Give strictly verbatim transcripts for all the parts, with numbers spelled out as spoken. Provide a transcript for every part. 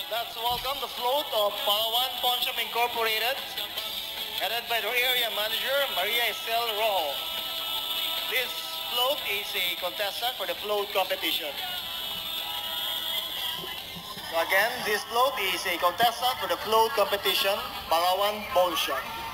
Let's welcome the float of Palawan Poncham Incorporated, headed by their area manager, Maria Isel Rojo. This float is a contestant for the float competition. So again, this float is a contestant for the float competition, Palawan Poncham.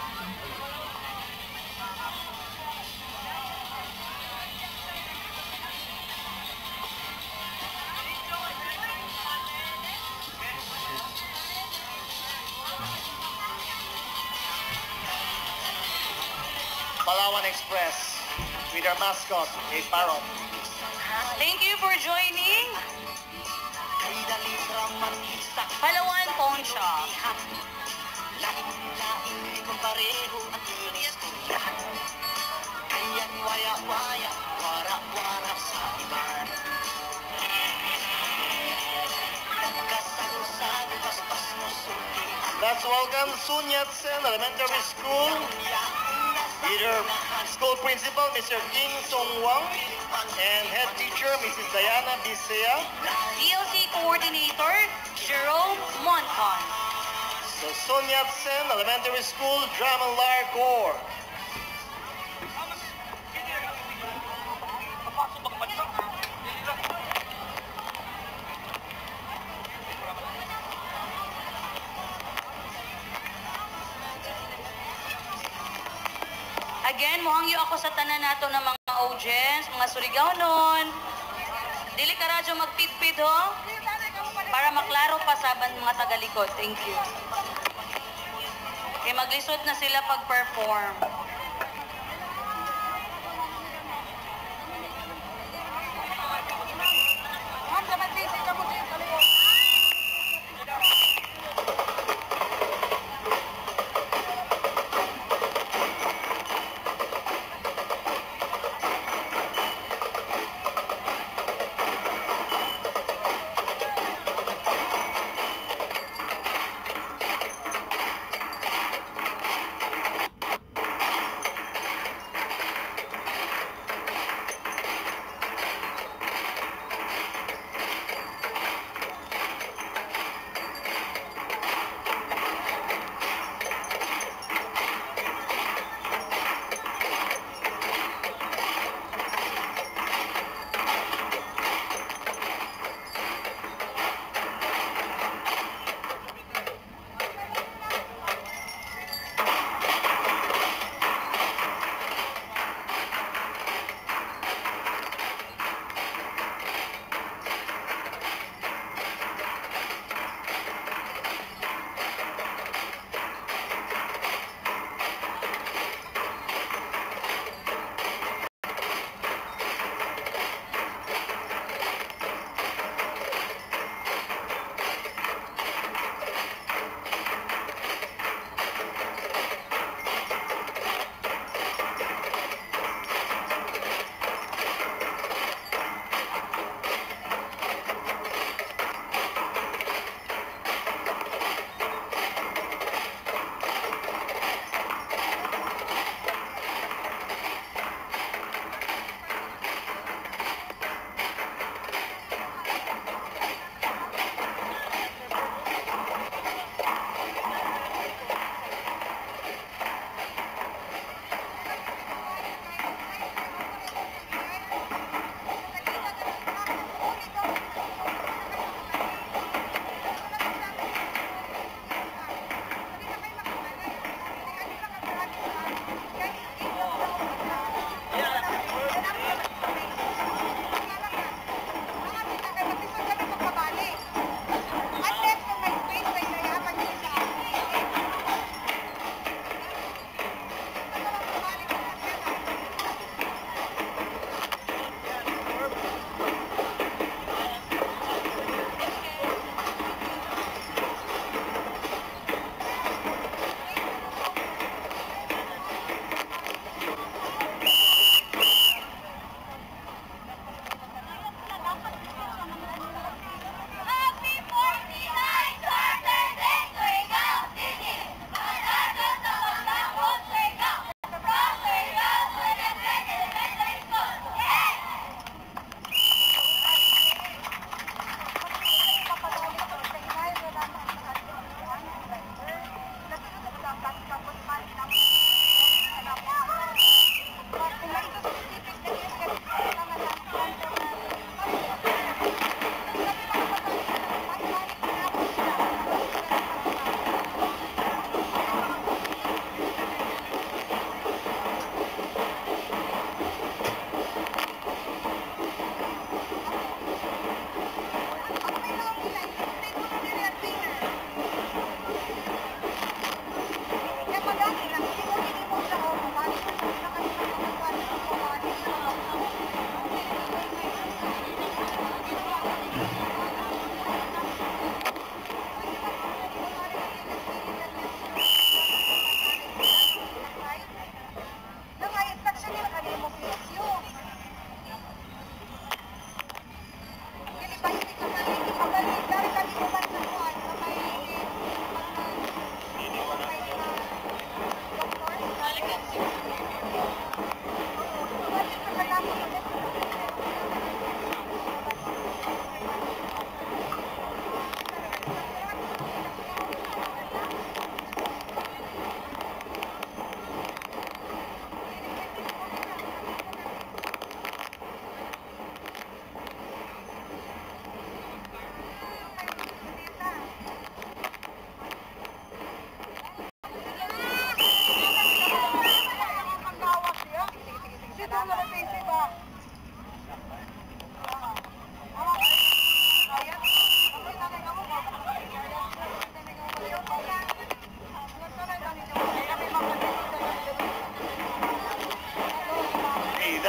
Palawan Express with our mascot, a parrot. Thank you for joining Palawan Poncham. Let's welcome Sun Yat-sen Elementary School, either school principal, Mister Kim Song-wang, and head teacher, Missus Diana Bisea. D L C Coordinator, Jerome Monton. So Sun Yat-sen Elementary School, Drum and Lyre Corps. Again, mohangyo ako sa tanan nato ng mga audience, mga Surigao nun. Dili ka radyo magpidpid ho, para maklaro pa saban mga tagalikod. Thank you. Okay, maglisod na sila pag-perform.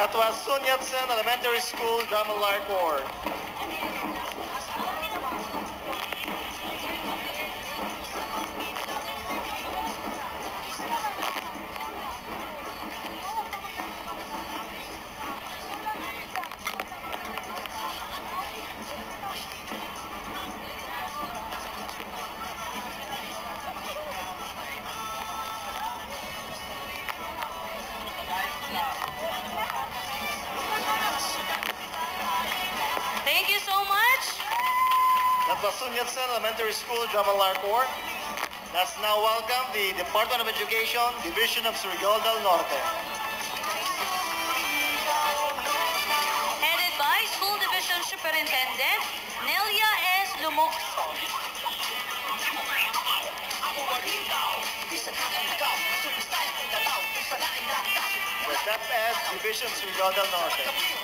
That was Sun Yat-sen Elementary School Drama Lark Corps. Thank you so much. That was Sun Yat-sen Elementary School Drama Lark Corps. Let's now welcome the Department of Education, Division of Surigao del Norte. Headed by School Division Superintendent Nelia S. Lumokso. The D E P S Division Surigao del Norte.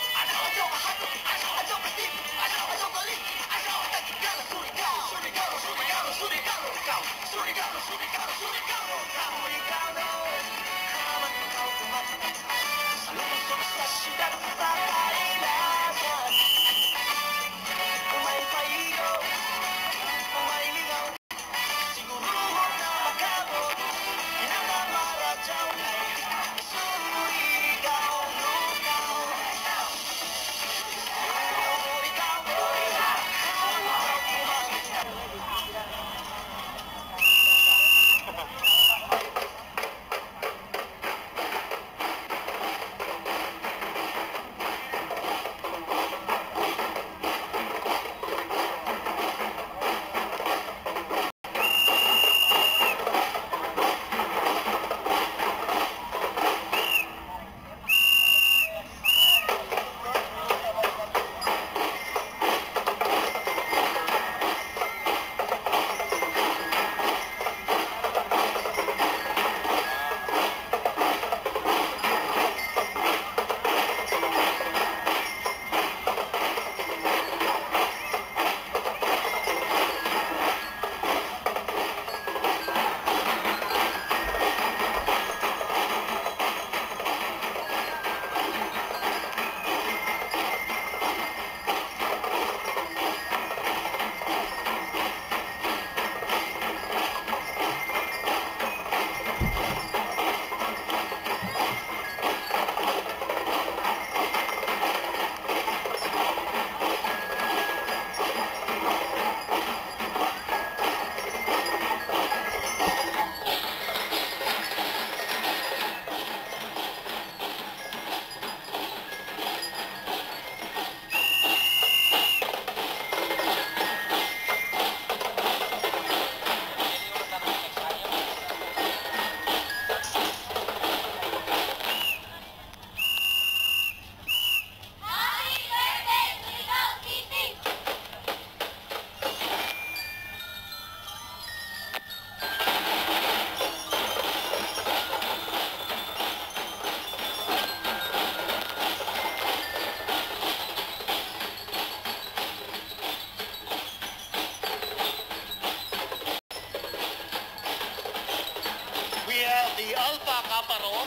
The Alpha Kappa Rho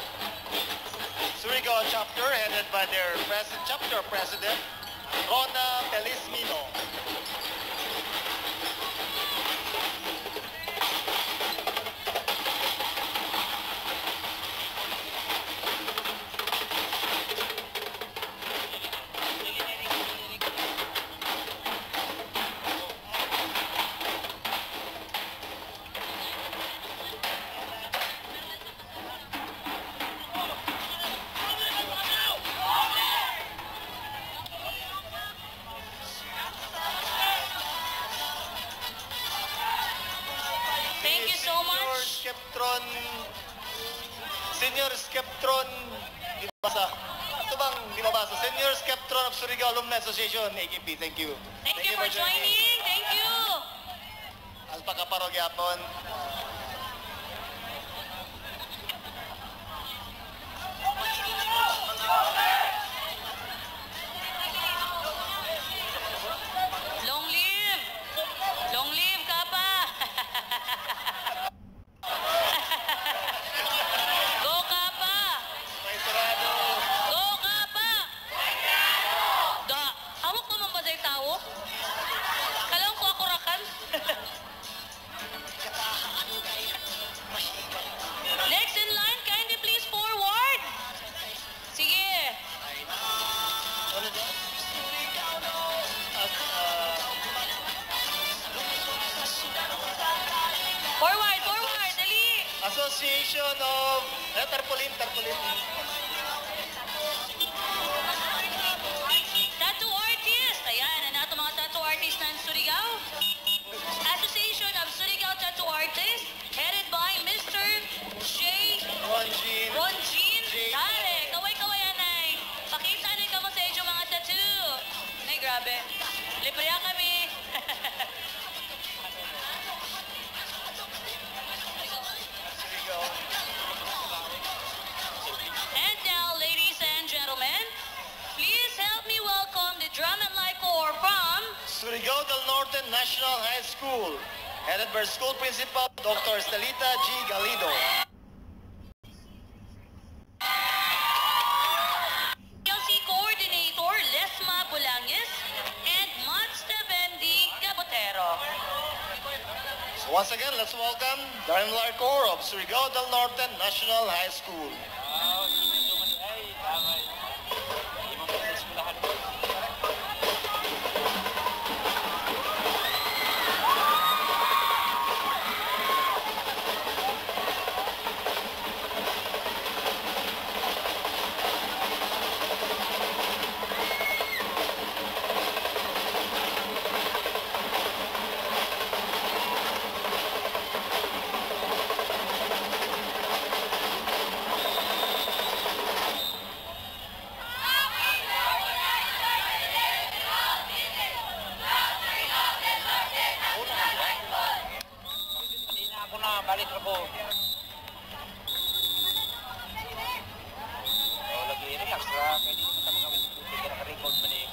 Surigao chapter, headed by their president, chapter president, Rona Pelismino. Thank you so much. Skeptron, Senior Skeptron, di mabasa. Ito bang di mabasa? Senior Skeptron of Surigao Alumni Association, A K P. Thank you. Thank, you for joining. Thank you. Alpha Kappa Rho gyapon. Long live! Long live, Kappa! Go, Kappa! May sarado. Go, Kappa! Association of eh, Tarpaulin, Tarpaulin. Tattoo artist. Ayan, ano ito mga tattoo artist ng Surigao? Association of Surigao Tattoo Artists, headed by Mister J. Ronjin. Ronjin. J. Dare, kaway-kaway anay. Pakita na ka mo sa inyo mga tattoo. Ay, grabe. Libre kami. And now, ladies and gentlemen, please help me welcome the Drum and Light Corps from Surigao del Norte National High School, headed by School Principal Doctor Estelita G. Galido. P L C Coordinator Lesma Bulangis and Mats Tevendi Gabotero. So once again, let's welcome Drum and Light Corps of Surigao del Norte National High School. Balik ako. Oh, lagi relax ra kay di kita magawin sa tubig kaya naka-record man eh.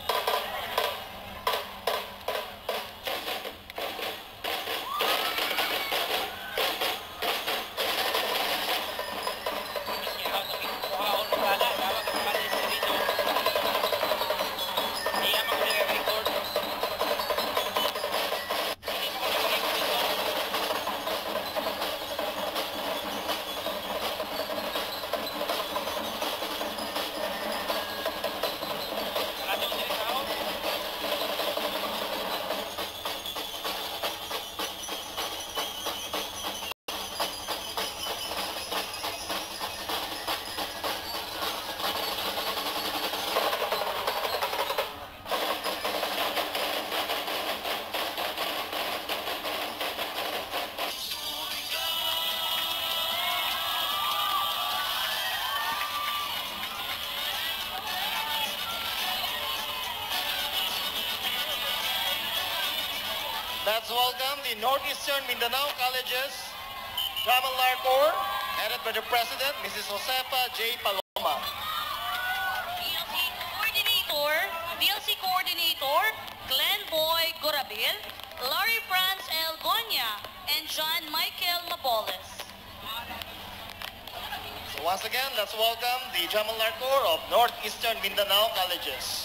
Let's welcome the Northeastern Mindanao Colleges Drum and Light Corps, headed by the President, Missus Josefa J. Paloma. P L C Coordinator, P L C Coordinator Glenn Boy Gorabil, Larry Franz L. Gonya, and John Michael Maboles. So once again, let's welcome the Drum and Light Corps of Northeastern Mindanao Colleges.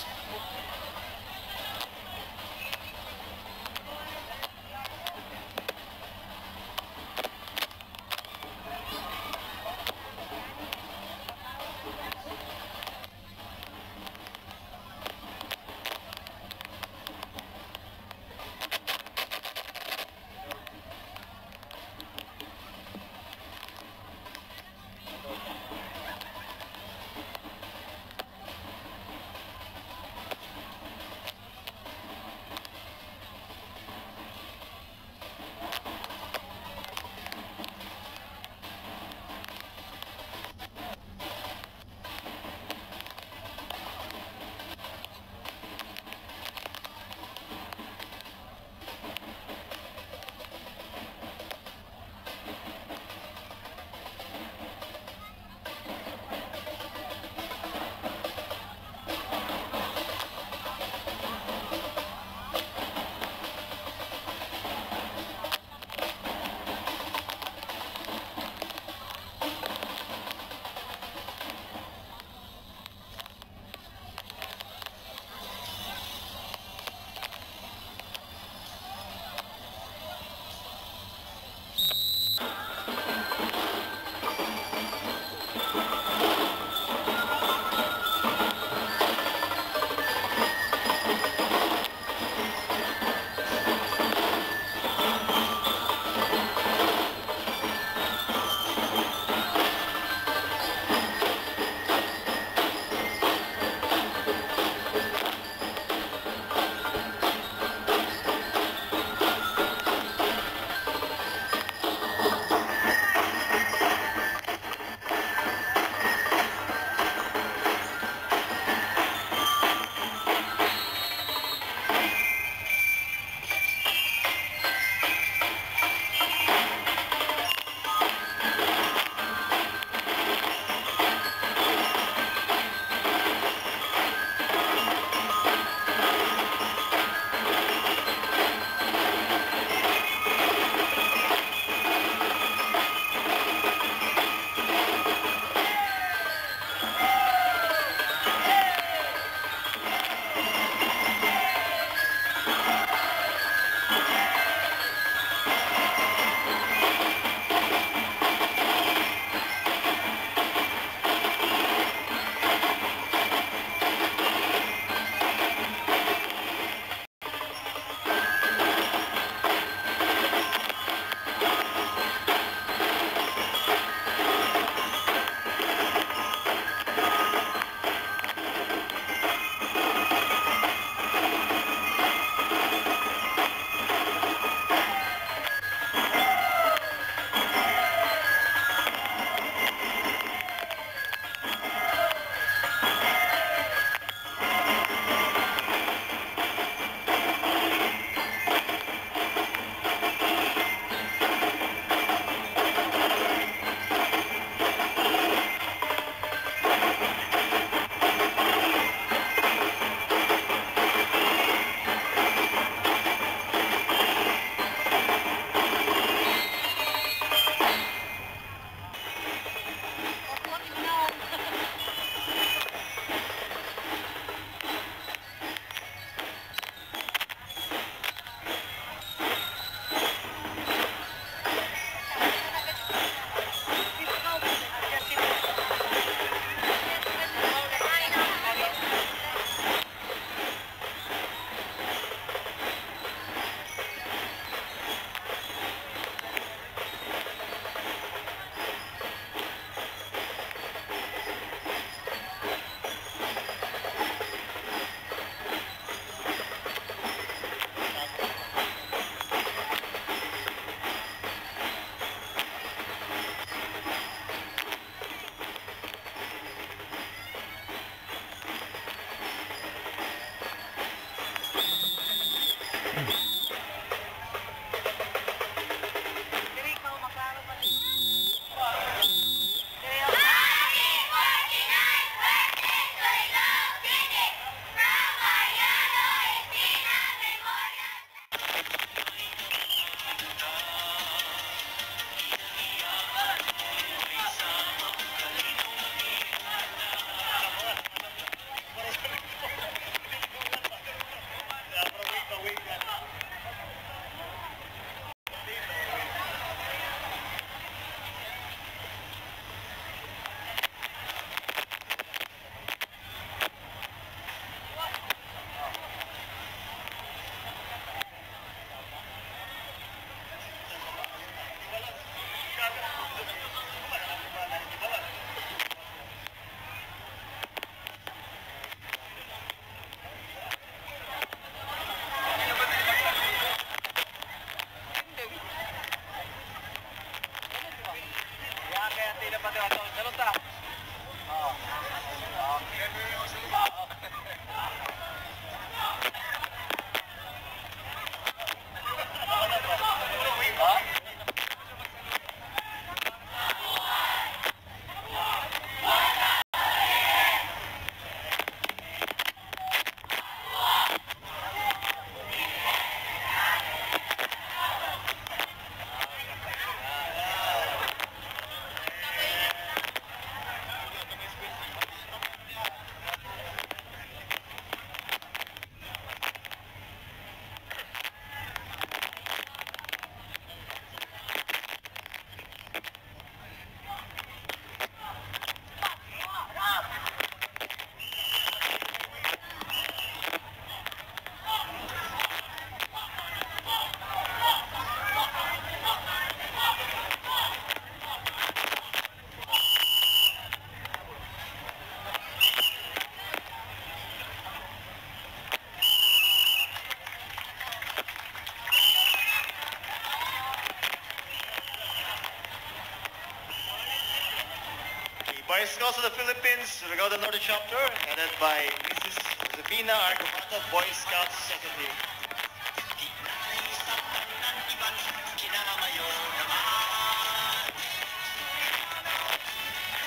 Boy Scouts of the Philippines, Surigao del Norte chapter, headed by Missus Josefina Argomata, Boy Scouts second year.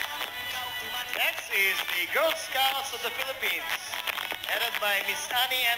Next is the Girl Scouts of the Philippines, headed by Miss Annie M.